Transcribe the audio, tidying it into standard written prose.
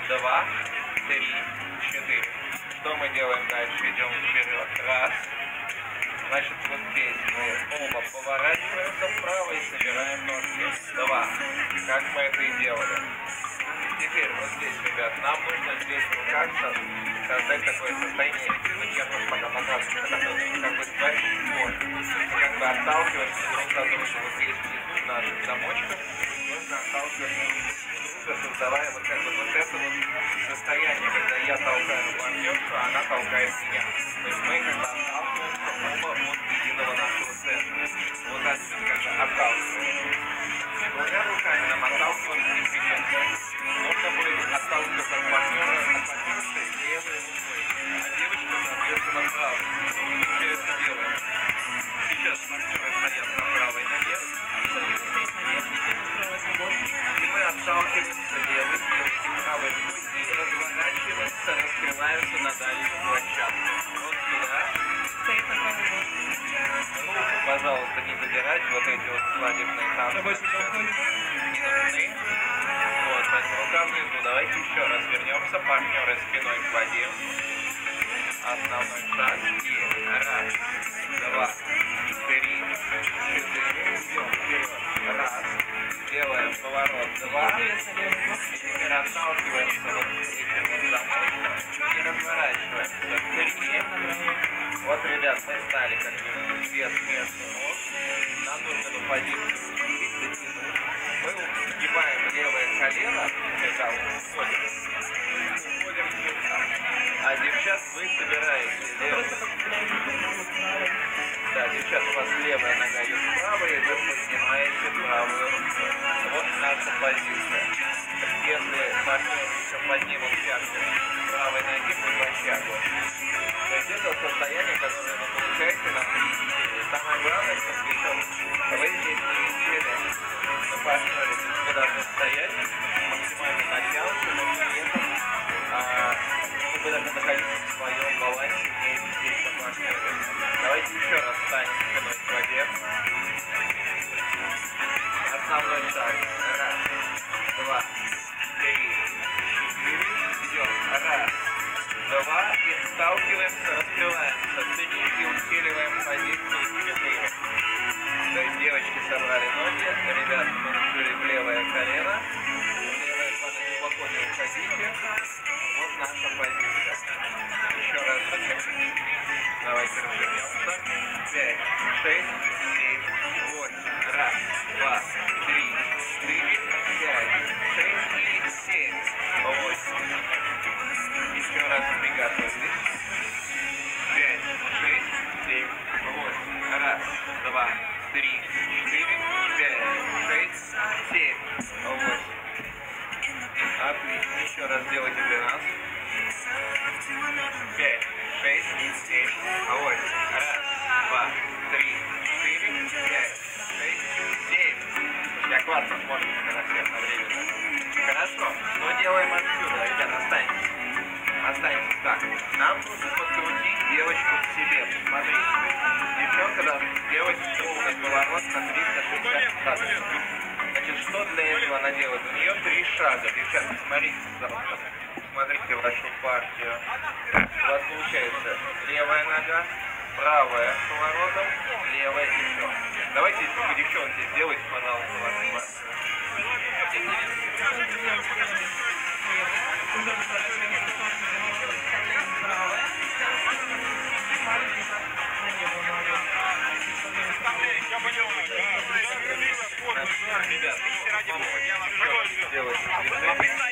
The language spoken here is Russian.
2, 3, 4. Что мы делаем дальше? Идем вперед. Раз. Значит, вот здесь мы оба поворачиваемся вправо и собираем ножки. 2. Как мы это и делали. Теперь вот здесь, ребят, нам нужно здесь в руках создать такое состояние. Вот я просто пока показываю, как бы сбавить боль. Как бы отталкиваться друг от друга. Вот здесь внизу наших замочков нужно отталкиваться друг от друга, создавая вот как бы вот это вот состояние, когда я толкаю партнершу, а она толкает меня. То есть мы как бы отталкиваемся оба от единого нашего центра. Вот отсюда как бы отталкиваемся. Двумя руками нам отталкиваться не придется. Нужно будет отталкиваться от партнера, от партнерши левой рукой, а девочка, соответственно, правой. Мы все это делаем. Сейчас партнеры стоят на правой ноге. И мы отталкиваемся левой, правой рукой и разворачиваемся, раскрываемся на дальнюю площадку. Вот сюда. Руку, пожалуйста, не задирать, вот эти вот свадебные танцы. Не нужны. Вот, рука внизу. Давайте еще раз вернемся. Партнеры спиной к воде. Основной шаг. И раз, 2, 3, 4. Идем вперед. Раз. Делаем поворот. 2. И теперь отталкиваемся вот этим вот замочком. И разворачиваемся. 3. Вот, ребят, мы стали как бы вес между ног. Нам нужно эту позицию дотянуть. Мы сгибаем левое колено, когда уходим сюда. А девчат вы собираете левую. Да, девчат, у вас левая нога идет вправо, и вы поднимаете правую. Вот наша позиция. Если партнеры еще поднимут пятки правой ноги, мы подтягиваем. То есть это состояние, которое вы получаете на 3 недели. Самое главное, что вы здесь не висели на партнере, вы должны стоять максимально натянуты, но при этом вы должны находиться в своем балансе, не висеть на партнере. Давайте еще раз встанем спиной к воде. Основной шаг. Раз, 2, 3, 4. Идем. Раз, 2. И сталкиваемся, раскрываемся. 3 и усиливаем позицию 4. То есть девочки собрали ноги, ребята положили в левое колено. Левое колено глубоко не уходите. Вот наша позиция. Еще раз зачем. Давайте развернемся. 5, 6, 7, 8. Раз, 2, 3, 4, 5, 6 и 7. 8. Еще раз приготовились. 5, 6, 7, 8. Раз, 2, 3, 4, 5, 6, 7, 8. Отлично. Еще раз делайте для нас. 5, 6, 7, 8. Раз, 2, 3, 4, 5, 6, 7. Я классно смотрю на всех одновременно. Хорошо. Но делаем отсюда, ребята, останьтесь. Останьтесь так. Нам нужно подкрутить девочку к себе. Смотрите. Девчонка должна сделать полный поворот на 360 градусов. Значит, что для этого она делает? У нее 3 шага. Девчата, смотрите, пожалуйста. Смотрите вашу партию. У вас получается левая нога, правая с поворотом, левая и все. Давайте, девчонки, сделайте, пожалуйста, вашу партию. Ребят, делайте движение.